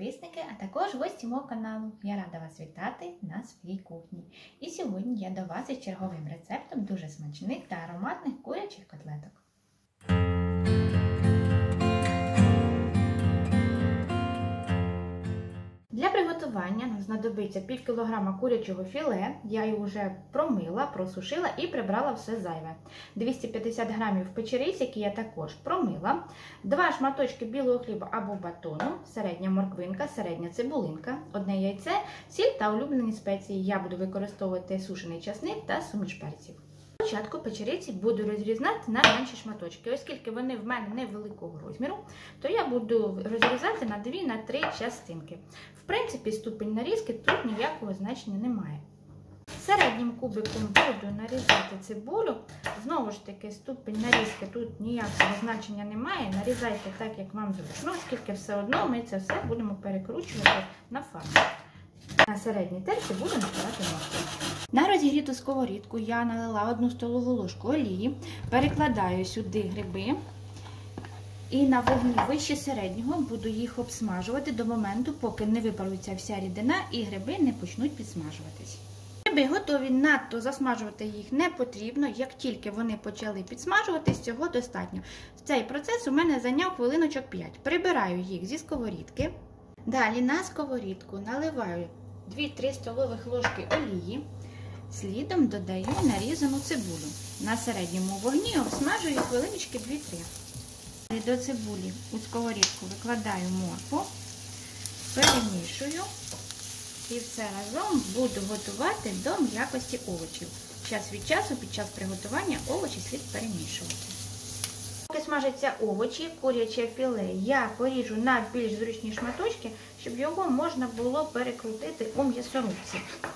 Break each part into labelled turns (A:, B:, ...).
A: підписники, а також гості мого каналу. Я рада вас вітати на своїй кухні. І сьогодні я до вас із черговим рецептом дуже смачних та ароматних курячих котлеток. Для приготування нам знадобиться пів кілограма курячого філе. Я його вже промила, просушила і прибрала все зайве. 250 грамів печериць, які я також промила. 2 шматочки білого хліба або батону, середня морквинка, середня цибулинка, 1 яйце, сіль та улюблені спеції. Я буду використовувати сушений часник та суміш перців. Спочатку печериці буду розрізати на менші шматочки. Оскільки вони в мене невеликого розміру, то я буду розрізати на 2-3 частинки. В принципі, ступінь нарізки тут ніякого значення немає. Середнім кубиком буду нарізати цибулю. Знову ж таки, ступінь нарізки тут ніякого значення немає. Нарізайте так, як вам зручно, оскільки все одно ми це все будемо перекручувати на фарш. На середній терці буду натирати моркву. На розігріту сковорідку я налила 1 столову ложку олії, перекладаю сюди гриби і на вогні вище середнього буду їх обсмажувати до моменту, поки не випарується вся рідина і гриби не почнуть підсмажуватись. Гриби готові, надто засмажувати їх не потрібно, як тільки вони почали підсмажуватись, цього достатньо. Цей процес у мене зайняв хвилиночок 5. Прибираю їх зі сковорідки. Далі на сковорідку наливаю 2-3 столових ложки олії, слідом додаю нарізану цибулю. На середньому вогні обсмажую хвилиночки 2-3. До цибулі у сковорідку викладаю моркву, перемішую і все разом буду готувати до м'якості овочів. Час від часу під час приготування овочі слід перемішувати. Поки смажаться овочі, куряче філе я поріжу на більш зручні шматочки, щоб його можна було перекрутити у м'ясорубці.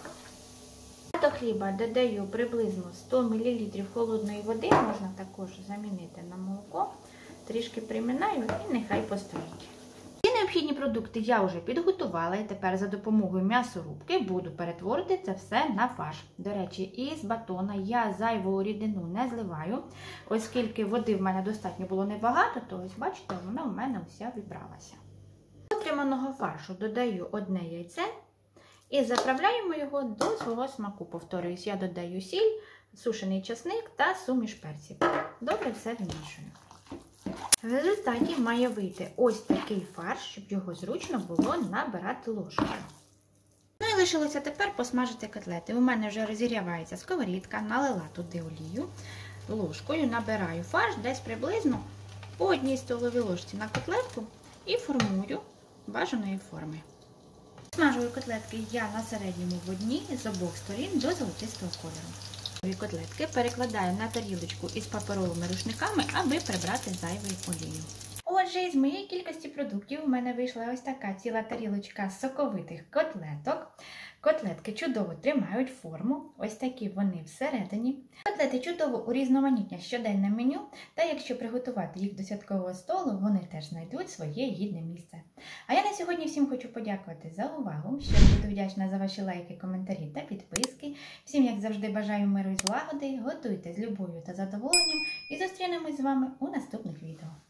A: До хліба додаю приблизно 100 мл холодної води, можна також замінити на молоко. Трішки приминаю і нехай постоїть. Ці необхідні продукти я вже підготувала і тепер за допомогою м'ясорубки буду перетворити це все на фарш. До речі, із батона я зайву рідину не зливаю, оскільки води в мене достатньо було небагато, то ось бачите, вона в мене вся вибралася. До отриманого фаршу додаю 1 яйце і заправляємо його до свого смаку. Повторююсь, я додаю сіль, сушений часник та суміш перців. Добре все вмішую. В результаті має вийти ось такий фарш, щоб його зручно було набирати ложкою. Ну і лишилося тепер посмажити котлети. У мене вже розігрівається сковорідка, налила туди олію, ложкою набираю фарш десь приблизно по 1 столовій ложці на котлетку і формую бажаної форми. Смажую котлетки я на середньому вогні з обох сторін до золотистого кольору. Котлетки перекладаю на тарілочку із паперовими рушниками, аби прибрати зайву олію. Отже, із моєї кількості продуктів у мене вийшла ось така ціла тарілочка соковитих котлеток. Котлетки чудово тримають форму, ось такі вони всередині. Котлети чудово урізноманітнять щоденне меню, та якщо приготувати їх до святкового столу, вони теж знайдуть своє гідне місце. А я на сьогодні всім хочу подякувати за увагу, щиро буду вдячна за ваші лайки, коментарі та підписки. Всім, як завжди, бажаю миру і злагоди, готуйте з любов'ю та задоволенням і зустрінемось з вами у наступних відео.